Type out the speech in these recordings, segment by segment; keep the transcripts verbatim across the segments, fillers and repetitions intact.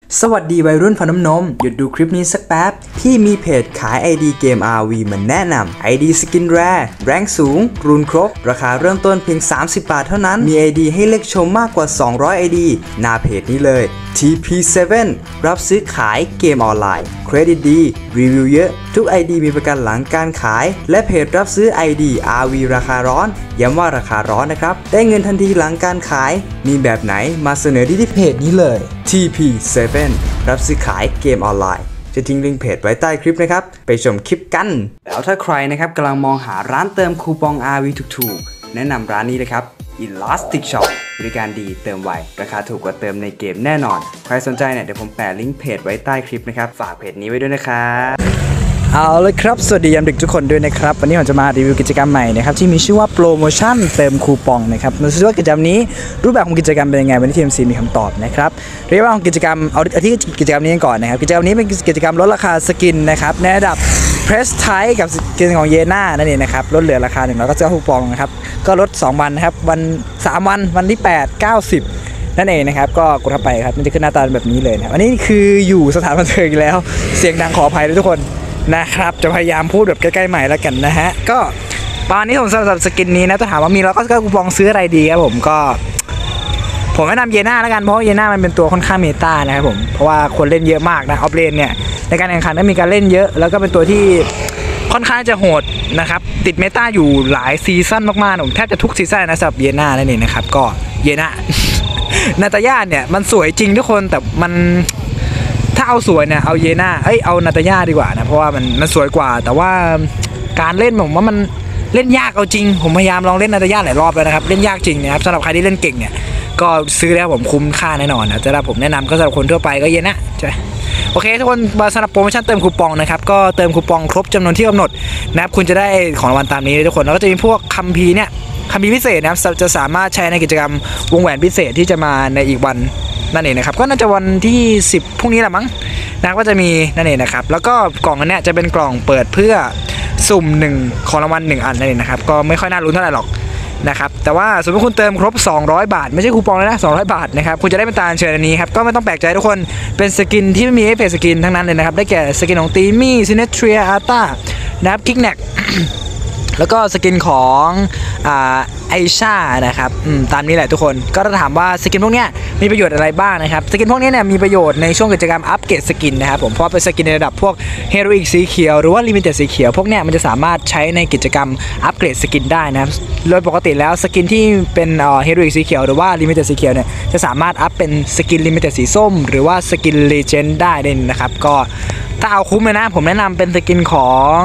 สวัสดีวัยรุ่นฟันน้ำนมหยุดดูคลิปนี้สักแป๊บพี่มีเพจขาย ไอ ดี เกม อาร์ วี มาแนะนำ ไอ ดี สกินแรร์แรงสูงรูนครบราคาเริ่มต้นเพียงสามสิบบาทเท่านั้นมี ไอ ดี ให้เลือกชมมากกว่าสองร้อย ไอ ดี หน้าเพจนี้เลย ที พี เซเว่น รับซื้อขายเกมออนไลน์เครดิตดีรีวิวเยอะทุก ไอ ดี มีประกันหลังการขายและเพจรับซื้อ ไอ ดี อาร์ วี ราคาร้อนย้ำว่าราคาร้อนนะครับได้เงินทันทีหลังการขายมีแบบไหนมาเสนอที่ที่เพจนี้เลย ที พี เซเว่น รับซื้อขายเกมออนไลน์จะทิ้งลิงก์เพจไว้ใต้คลิปนะครับไปชมคลิปกันแล้วถ้าใครนะครับกำลังมองหาร้านเติมคูปอง อาร์ วี ถูกๆแนะนำร้านนี้เลยครับ Elastic Shop บริการดีเติมไวราคาถูกกว่าเติมในเกมแน่นอนใครสนใจเนี่ยเดี๋ยวผมแปะลิงก์เพจไว้ใต้คลิปนะครับฝากเพจนี้ไว้ด้วยนะครับเอาเลยครับสวัสดียามดึกทุกคนด้วยนะครับวันนี้ผมจะมารีวิวกิจกรรมใหม่นะครับที่มีชื่อว่าโปรโมชั่นเติมคูปองนะครับมาดูว่ากิจกรรมนี้รูปแบบของกิจกรรมเป็นยังไงวันนี้ทีมซีมีคำตอบนะครับเรียกว่าของกิจกรรมเอาที่กิจกรรมนี้ก่อนนะครับกิจกรรมนี้เป็นกิจกรรมลดราคาสกินนะครับในระดับเพรสไทกับสกินของเยน่านั่นเองนะครับลดเหลือราคาหนึ่งร้อยเก้าสิบคูปองนะครับก็ลดสองวันนะครับวันสามวันวันที่แปด เก้า สิบนั่นเองนะครับก็กดเข้าไปครับมันจะขึ้นหน้าตาแบบนี้เลยนะอันนี้คืออยู่สถานบันเทิงอีกแล้วเสียงดังขออภัยด้วยทุกคนนะครับจะพยายามพูดแบบใกล้ๆใหม่แล้วกันนะฮะก็ตอนนี้ผมสำหรับสกินนี้นะถ้าถามว่ามีแล้วก็คูปองซื้ออะไรดีครับผมก็ผมแนะนำเยน่าแล้วกันเพราะเยน่ามันเป็นตัวค่อนข้างเมตานะครับผมเพราะว่าคนเล่นเยอะมากนะออฟเลนเนี่ยในการแข่งขันก็มีการเล่นเยอะแล้วก็เป็นตัวที่ค่อนข้างจะโหดนะครับติดเมตาอยู่หลายซีซั่นมากๆผมแทบจะทุกซีซั่นนะสำหรับเยน่านั่นเองนะครับก็เยน่านาตาย่าเนี่ยมันสวยจริงทุกคนแต่มันถ้าเอาสวยเนี่ยเอาเยน่าเอ้ยเอานาตาย่าดีกว่านะเพราะว่ามันมันสวยกว่าแต่ว่าการเล่นผมว่ามันเล่นยากเอาจริงผมพยายามลองเล่นนาตาย่าหลายรอบแล้วนะครับเล่นยากจริงนะครับสำหรับใครที่เล่นเก่งเนี่ยก็ซื้อแล้วผมคุ้มค่าแน่นอนนะแต่ถ้าผมแนะนำก็สำหรับคนทั่วไปก็เยน่าใช่โอเคทุกคนสำหรับโปรโมชั่นเติมคูปองนะครับก็เติมคูปองครบจำนวนที่กำหนดนะครับคุณจะได้ของรางวัลตามนี้ทุกคนแล้วก็จะมีพวกคัมภีร์เนี่ยคัมภีร์พิเศษนะครับจะสามารถใช้ในกิจกรรมวงแหวนพิเศษที่จะมาในอีกวันนั่นเองนะครับก็น่าจะวันที่สิบพรุ่งนี้แหละมั้งนะก็จะมีนั่นเองนะครับแล้วก็กล่องอันนี้จะเป็นกล่องเปิดเพื่อสุ่มหนึ่งของรางวัลหนึ่งอันนั่นเองนะครับก็ไม่ค่อยน่าลุ้นเท่าไหร่หรอกนะครับแต่ว่าสมมติคุณเติมครบสองร้อยบาทไม่ใช่คูปองเลยนะสองร้อยบาทนะครับคุณจะได้เป็นตาเชิญอันนี้ครับก็ไม่ต้องแปลกใจทุกคนเป็นสกินที่ไม่มีเอฟเฟกต์สกินทั้งนั้นเลยนะครับได้แก่สกินของตีมี่ซินเนเทรียอาร์ตานะครับคิกแน็กแล้วก็สกินของอ่าไอชานะครับตามนี้แหละทุกคนก็จะถามว่าสกินพวกนี้มีประโยชน์อะไรบ้างนะครับสกินพวกนี้เนี่ยมีประโยชน์ในช่วงกิจกรรมอัปเกรดสกินนะครับผมเพราะเป็นสกินในระดับพวกเฮโรอีกสีเขียวหรือว่าลิมิเต็ดสีเขียวพวกเนี้ยมันจะสามารถใช้ในกิจกรรมอัปเกรดสกินได้นะครับโดยปกติแล้วสกินที่เป็นเฮโรอีกสีเขียวหรือว่าลิมิเต็ดสีเขียวเนี่ยจะสามารถอัพเป็นสกินลิมิเต็ดสีส้มหรือว่าสกินเลเจนด์ได้เลยนะครับก็ถ้าเอาคุ้มเลยนะผมแนะนำเป็นสกินของ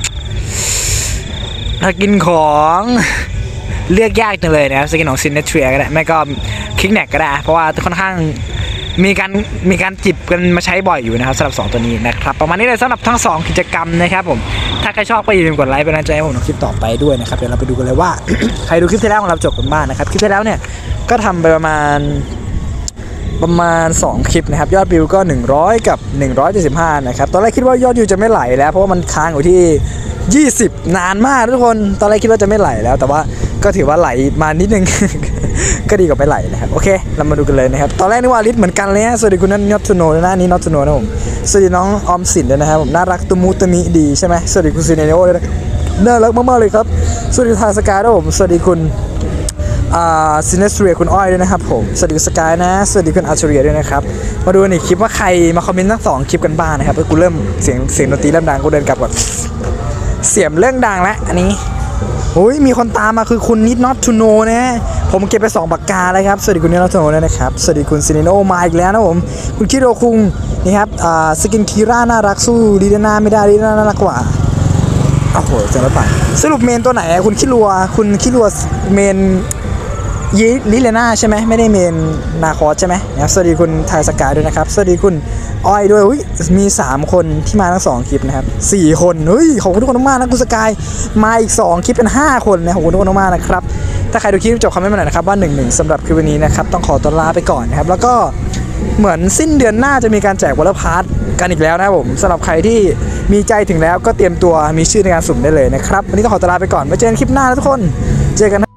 สกินของเลือกยากจังเลยนะครับสกินของซินเนเทรียก็ได้ไม่ก็คิกแน็กก็ได้เพราะว่าค่อนข้างมีการมีการจิบกันมาใช้บ่อยอยู่นะครับสำหรับสองตัวนี้นะครับประมาณนี้เลยสำหรับทั้งสองกิจกรรมนะครับผมถ้าใครชอบก็อย่าลืมกดไลค์เป็นกำลังใจให้ผมในคลิปต่อไปด้วยนะครับเดี๋ยวเราไปดูกันเลยว่า ใครดูคลิปที่แล้วของเราจบกันบ้างนะครับคลิปที่แล้วเนี่ยก็ทำไปประมาณประมาณสองคลิปนะครับยอดวิวก็หนึ่งร้อยกับหนึ่งร้อยเจ็ดสิบห้านะครับตอนแรกคิดว่ายอดวิวจะไม่ไหลแล้วเพราะว่ามันค้างอยู่ที่ยี่สิบนานมากทุกคนตอนแรกคิดว่าจะไม่ไหลแล้วแต่ว่าก็ถือว่าไหลมานิดนึง ก็ดีกว่าไม่ไหลนะครับโอเคเรามาดูกันเลยนะครับตอนแรกนึกว่าลิสเหมือนกันเลยฮะสวัสดีคุณน็อตโนนะนี่น็อตโนนะผมสวัสดีน้องออมสินด้วยนะครับผมน่ารักตุมูตมิดีใช่ไหมสวัสดีคุณซีเนโอด้วยนะน่ารักมากๆเลยครับสวัสดีทางสกายด้วยผมสวัสดีคุณอ่าซินเนสเรียคุณอ้อยด้วยนะครับผมสวัสดีคุณสกายนะสวัสดีคุณอัชเรียด้วยนะครับมาดูในคลิปว่าใครมาคอมเมนต์ทั้งสองคลิปกันบ้างนะครับกูเริ่มเสียงเสียงดนตรีเริ่มดังกูเดินกลับก่อนเสียงเรื่องดังแล้วอันนี้โอ้ยมีคนตามมาคือคุณนิดน็อตทูโนนะผมเก็บไปสองปากกาเลยครับสวัสดีคุณนิดน็อตทูโนด้วยนะครับสวัสดีคุณซินิโนมาอีกแล้วนะผมคุณคิโรคุงนี่ครับอ่าสกินคีร่าน่ารักสู้ดีน่าไม่ได้ดีน่าน่ารักกว่าโอ้โหเจ๋งแล้วไปสรุปเมนตัวไหนคุณคิรัวคุณคิรัวเมนยีลิเลน่าใช่ไหมไม่ได้เมนนาคอสใช่ไหมนะครับสวัสดีคุณไทยสกายด้วยนะครับสวัสดีคุณอ้อยด้วยมีสามคนที่มาทั้งสองคลิปนะครับสี่คนเฮ้ยขอบคุณทุกคนมากนะคุณสกายมาอีกสองคลิปเป็นห้าคนนะขอบคุณทุกคนมากนะครับถ้าใครดูคลิปจบคอมเมนต์มาหน่อยนะครับว่าหนึ่งหนึ่งสำหรับคลิปวันนี้นะครับต้องขอตัวลาไปก่อนนะครับแล้วก็เหมือนสิ้นเดือนหน้าจะมีการแจกวอลเลย์พาร์ทกันอีกแล้วนะครับผมสำหรับใครที่มีใจถึงแล้วก็เตรียมตัวมีชื่อในการสุ่มได้เลยนะครับวันนี้ต้องขอตัวลาไปก่อนไว้เจอกันคลิปหน้านะทุกคนเจอกัน